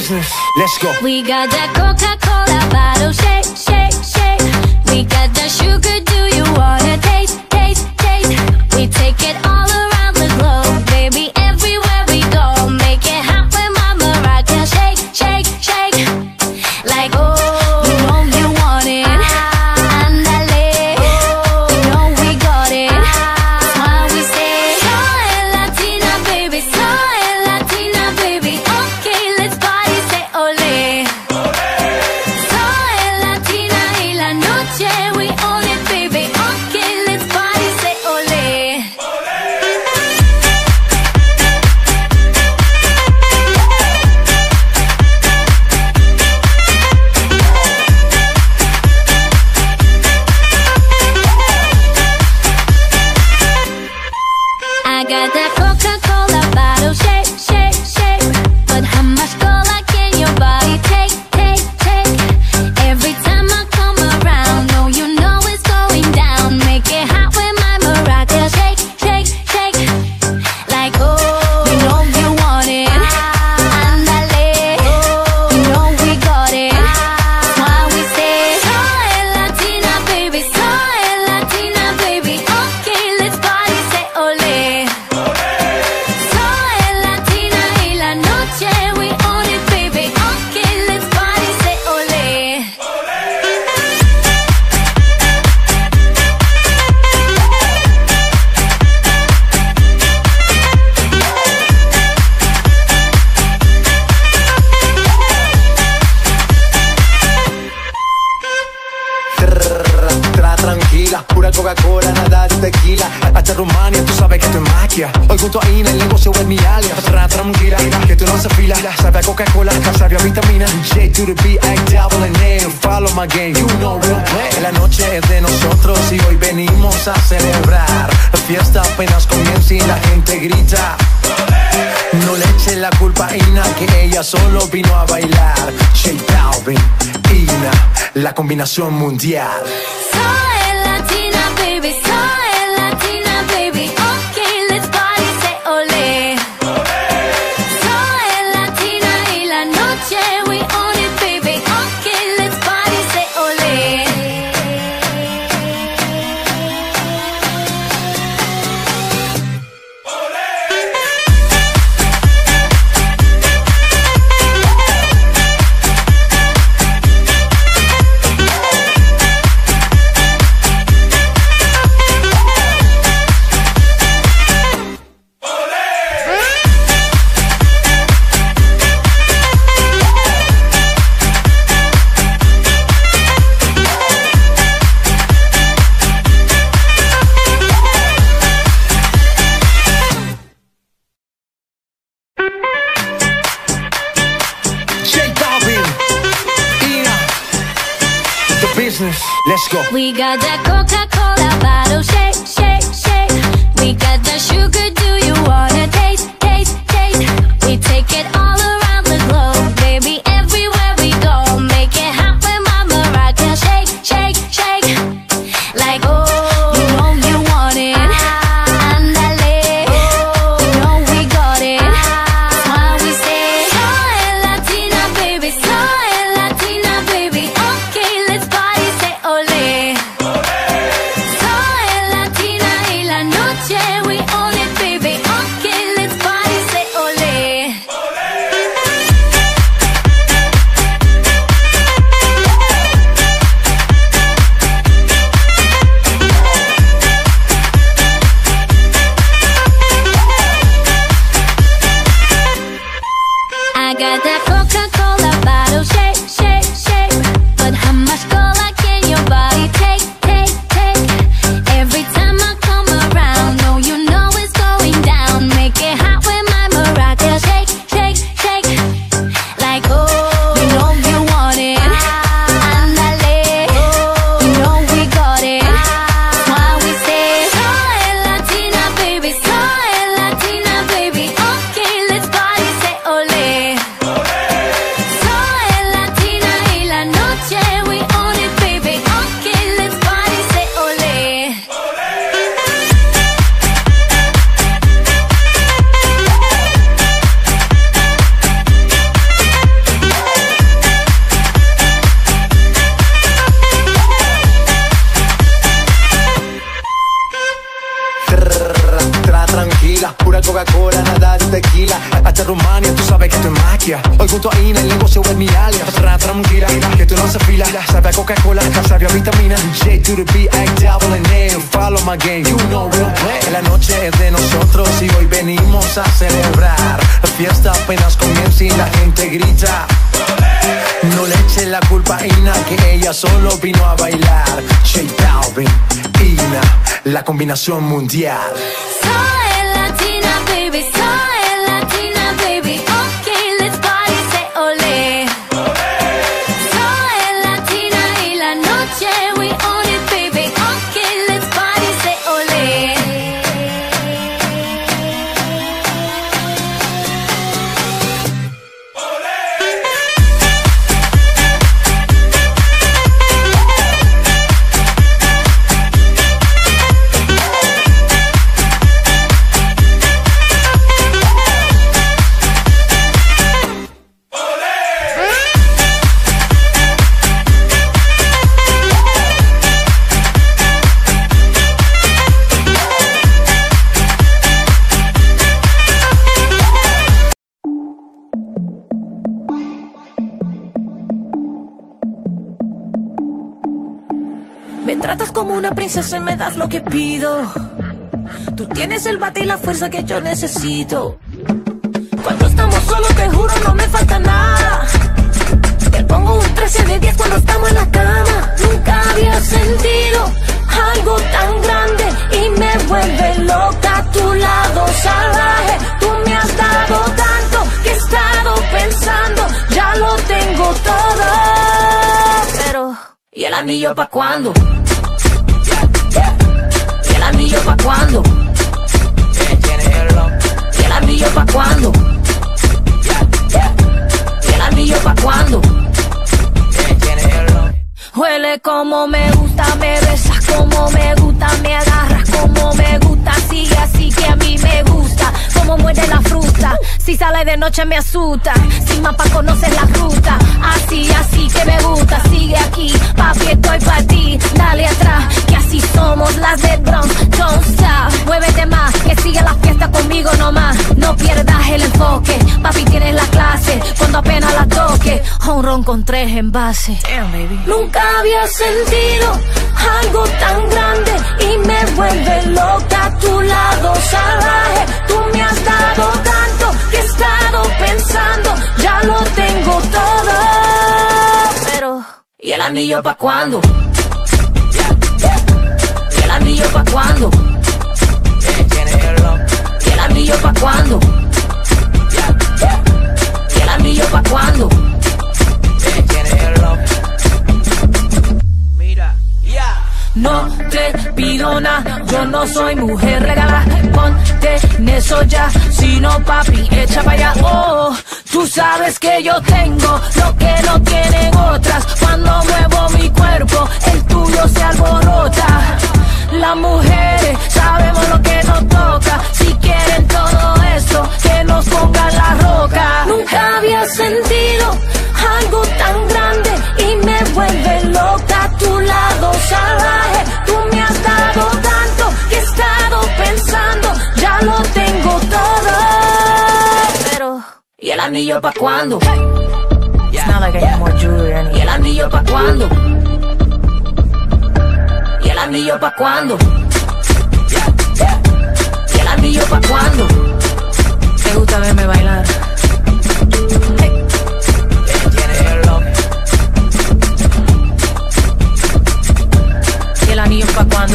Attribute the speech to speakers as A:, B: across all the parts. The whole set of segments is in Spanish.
A: business, let's go.
B: We got that Coca-Cola bottle, shake, shake, shake. We got that sugar, do you wanna taste, taste, taste? We take it all around the globe, baby, everywhere we go. Make it hot when Mama rock and shake, shake, shake. Like, oh, you know you want it. Andale, you know we got it. That's why we say, soy Latina, baby, soy Latina, baby. Okay, let's party, say ole. Soy Latina y la noche we own it, baby. Okay, let's party, say ole. I got that Coca-Cola bottle, shake, shake, shake. But how much cola can your body take, take, take? Every time I come around, no, you know it's going down. Make it hot with my maraca, shake, shake, shake. Like, oh, you know you want it. Andale, you know we got it. That's why we say, soy Latina, baby, soy Latina, baby. Okay, let's party, say ole. Soy Latina y la noche we own it, baby. Okay, let's party, say ole.
A: Tra tranquila, pura Coca-Cola, nada de tequila. Hasta Rumania, tú sabes que esto es magia. Hoy junto a Ina, el negocio es mi alias. Tra tranquila, que tú no se fila. Sabe a Coca-Cola, sabe a vitamina. J to the B, I double and N. Follow my game, you know real play. La noche es de nosotros y hoy venimos a celebrar. La fiesta apenas comienza y la gente grita. No le eche la culpa a Ina, que ella solo vino a bailar. J Balvin, Ina, la combinación mundial.
B: Soy Latina, baby, soy Latina, baby. Okay, let's party, say ole. Soy Latina y la noche we own it, baby. Okay, let's party, say ole.
A: J Balvin, Ina, the business, let's go.
B: We got that Coca-Cola bottle, shake, shake, shake. We got that sugar, do you wanna taste, taste, taste? We take it all around the globe, baby, everywhere we go. Make it hot when Mama rock and shake, shake, shake. Like, oh, you know you want it. Andale, you know we got it. That's why we say, soy Latina, baby, soy Latina, baby. Okay, let's party, say ole. Soy Latina y la noche we own it, baby. Okay, let's party, say ole. I got that Coca-Cola bottle, shake, shake, shake. But how much cola can your body take, take, take? Every time I come around, no, you
A: tranquila, pura Coca-Cola, nada de tequila. Hasta Rumania, tú sabes que esto es magia. Hoy junto a Ina, el negocio es mi alias. Tranquila, que tú no se fila. Sabe a Coca-Cola, sabe a vitamina. J to the B, act double and name. Follow my game, you know real play. La noche es de nosotros y hoy venimos a celebrar. La fiesta apenas comienza y la gente grita. No le eche la culpa a Ina, que ella solo vino a bailar. J Balvin, Ina, la combinación mundial.
B: Soy latina, baby, soy latina, baby. Okay, let's party, say ole. Soy latina y la noche we own it, baby. Okay, let's party, say ole.
C: Me tratas como una princesa y me das lo que pido. Tú tienes el bate y la fuerza que yo necesito. Cuando estamos solos te juro no me falta nada. Te pongo un 13 de 10 cuando estamos en la cama. Nunca había sentido algo tan grande y me vuelve loca a tu lado salvaje. Tú me has dado tanto que he estado pensando, ya lo tengo todo. Pero, ¿y el anillo pa' cuándo? ¿Y el anillo pa' cuándo? ¿Y el anillo pa' cuándo? ¿Y el anillo pa' cuándo? Huele como me gusta, me besas como me gusta, me agarras como me gusta, sigue así que a mí me gusta, como muerde la fruta, si sale de noche me asusta, sin mapa conoces la ruta, así que me gusta, sigue aquí, papi estoy pa' ti, dale atrás, que así somos las de Bronx, don't stop, muévete más, que sigue la fiesta conmigo nomás, no pierdas el enfoque, papi tienes la clase, cuando apenas la toque, un ron con 3 envases. Damn, baby. Nunca había sentido algo tan grande y me vuelve loca a tu lado salvaje. Tú me has dado tanto que he estado pensando, ya lo tengo todo. Pero, ¿y el anillo pa' cuándo? ¿Y el anillo pa' cuándo? ¿Y el anillo pa' cuándo? ¿Y el anillo pa' cuándo? No te pido nada, yo no soy mujer regalada. Ponte en eso ya, si no papi, echa pa' allá. Oh, tú sabes que yo tengo lo que no tienen otras. Cuando muevo mi cuerpo, el tuyo se alborota. Las mujeres sabemos lo que nos toca. Si quieren todo esto, que nos pongan la roca. Nunca había sentido algo tan grande y me vuelve loca a tu lado salvaje. Tú me has dado tanto que he estado pensando, ya lo tengo todo. Pero, ¿y el anillo pa' cuándo? It's not like I need more jewelry. ¿Y el anillo pa' cuándo? ¿Y el anillo pa' cuándo? ¿Y el anillo pa' cuándo? ¿Te gusta verme bailar? ¿Y el anillo pa' cuándo?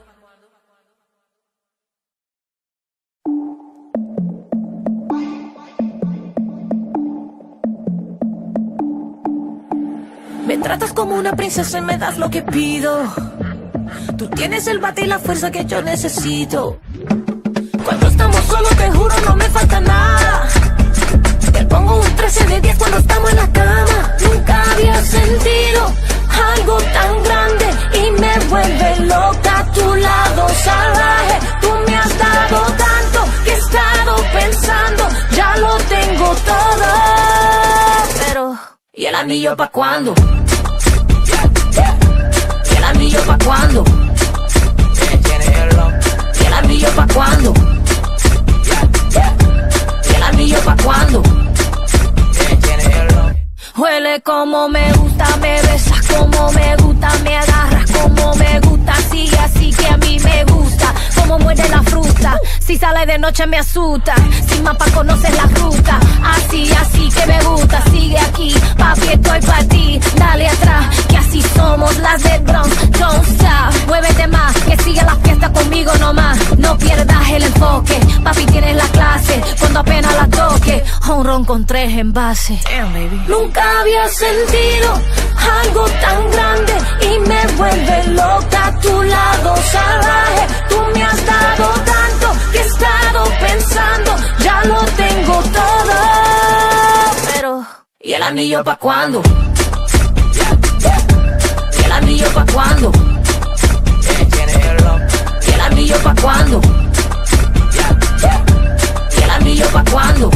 C: Me tratas como una princesa y me das lo que pido. Tú tienes el bate y la fuerza que yo necesito. Cuando estamos solos te juro no me falta nada. Te pongo un 13 de 10 cuando estamos en la cama. Nunca había sentido algo tan grande y me vuelve loca a tu lado salvaje. Tú me has dado tanto que he estado pensando, ya lo tengo todo. Pero, ¿y el anillo pa' cuándo? ¿Y el anillo pa' cuándo? ¿Y el anillo pa' cuándo? Dime cómo me gusta, me besas como me gusta, me agarras como me gusta, sigue así que a mí me gusta, como muerde la fruta, si sale de noche me asusta, sin mapa conoces la ruta, así, así que me gusta, sigue aquí, papi estoy pa' ti, dale atrás, que así somos las del Bronx, don't stop, muévete más, que sigue la fiesta conmigo nomás, no pierdas el enfoque, papi tienes la clase, cuando apenas la toque, un ron con 3 envases. Damn, baby. Nunca había sentido algo tan grande y me vuelve loca a tu lado salvaje. Tú me has dado tanto que he estado pensando, ya lo tengo todo. Pero, ¿y el anillo pa' cuándo? ¿Y el anillo pa' cuándo? ¿Y el anillo pa' cuándo? ¿Y el anillo pa' cuándo?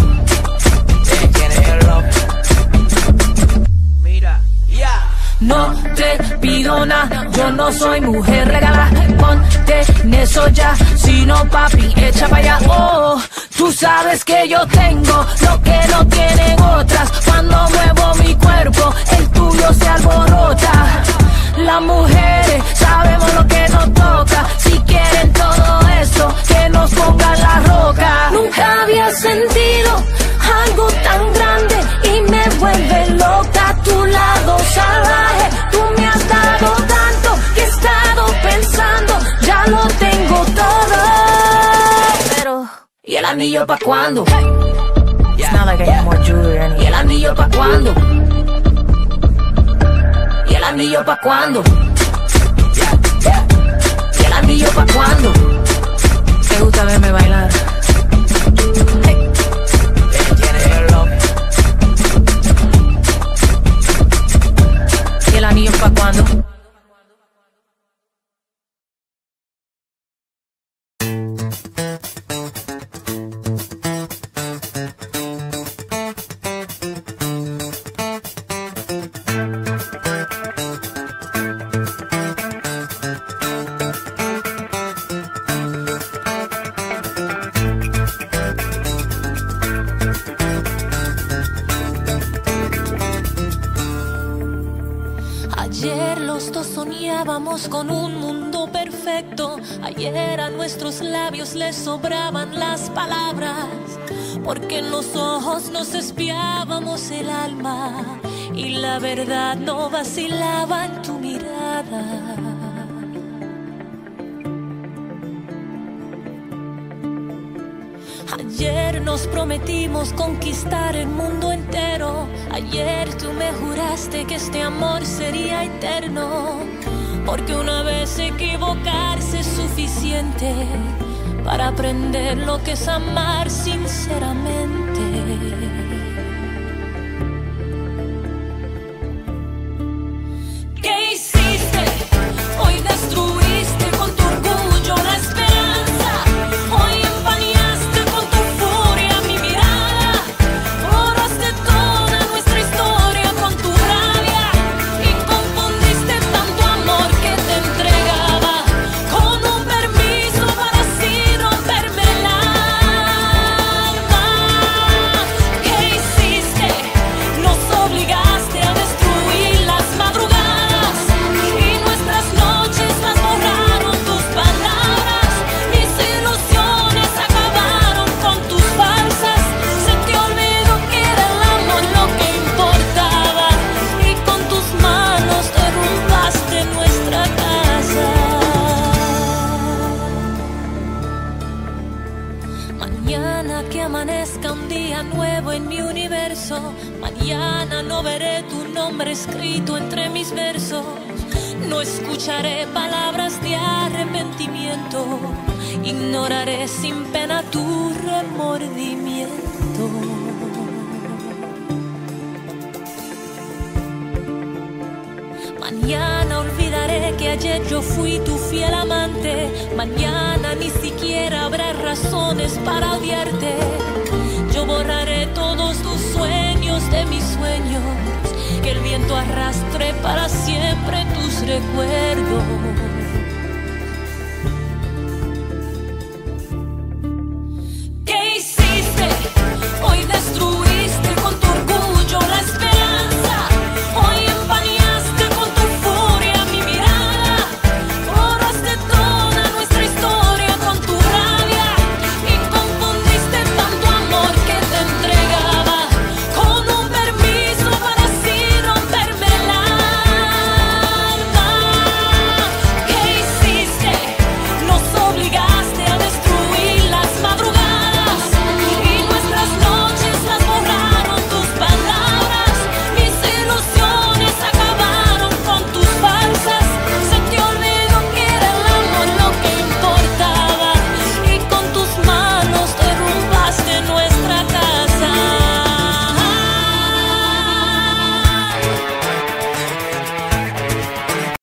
C: No te pido nada, yo no soy mujer regalada, ponte en eso ya, si no papi, echa pa' allá, oh, tú sabes que yo tengo lo que no tienen otras, cuando muevo mi cuerpo, el tuyo se alborota, las mujeres sabemos lo que nos toca, si quieren todo esto, que nos pongan la roca, nunca había sentido algo tan grande y me vuelve loca a tu lado salvaje. Tú me has dado tanto que he estado pensando, ya lo tengo todo. Pero, ¿y el anillo pa' cuándo? It's not like I have more jewelry or anything. ¿Y el anillo pa' cuándo? ¿Y el anillo pa' cuándo? ¿Y el anillo pa' cuándo? ¿Te gusta verme bailar? ¿Y el anillo pa' cuándo?
D: Ayer los dos soñábamos con un mundo perfecto. Ayer a nuestros labios les sobraban las palabras, porque en los ojos nos espiábamos el alma y la verdad no vacilaba en tu mirada. Ayer nos prometimos conquistar el mundo entero. Ayer tú me juraste que este amor sería eterno, porque una vez equivocarse es suficiente para aprender lo que es amar sinceramente. ¿Qué hiciste? Hoy destruiste con tu orgullo la esperanza. Hoy empañaste con tu furia mi mirada. Borraste toda nuestra historia con tu rabia y confundiste tanto amor que te entregaba con un permiso para así romperme el alma. ¿Qué hiciste? Nos obligaste a destruir las madrugadas y nuestras noches las borraron tus palabras. Mis ilusiones acabaron con tus falsas. Se te olvidó que era el amor lo que importaba y con tus manos derrumbaste nuestra casa. Mañana que amanezca un día nuevo en mi universo. Mañana no veré tu nombre escrito entre mis versos. No escucharé palabras de arrepentimiento. Ignoraré sin pena tu remordimiento. Mañana olvidaré que ayer yo fui tu fiel amante. Mañana ni siquiera habrá razones para odiarte. Yo borraré todos tus sueños de mis sueños, que el viento arrastre para siempre tus recuerdos.